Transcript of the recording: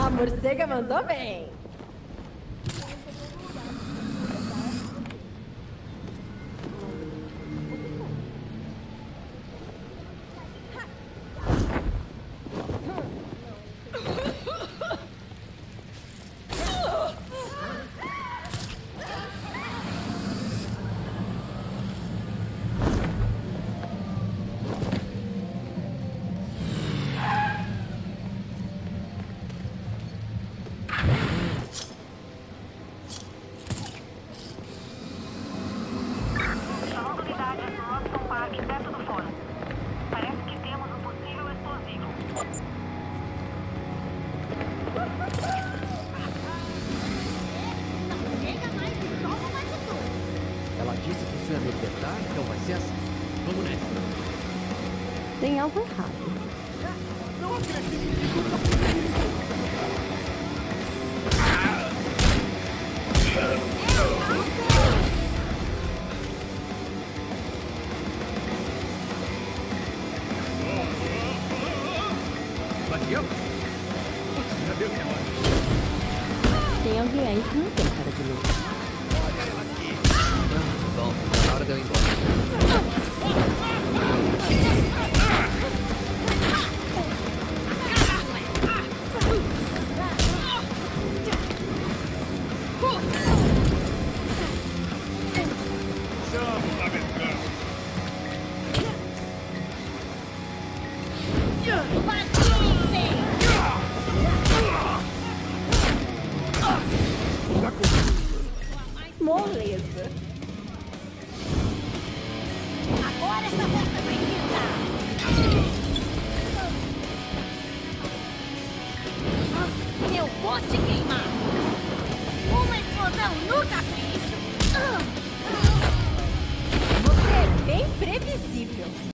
A morcega mandou bem. Ela disse que isso ia me libertar, então vai ser assim. Vamos nessa. Tem algo errado. Não acredito. Batgirl? Você já viu que é hora? Tem alguém aí que não tem cara de louco. Olha ela aqui. Bom, tá na hora de eu ir embora. Moleza. Agora essa bosta vai gritar. Eu vou te queimar. Uma explosão nunca fez isso.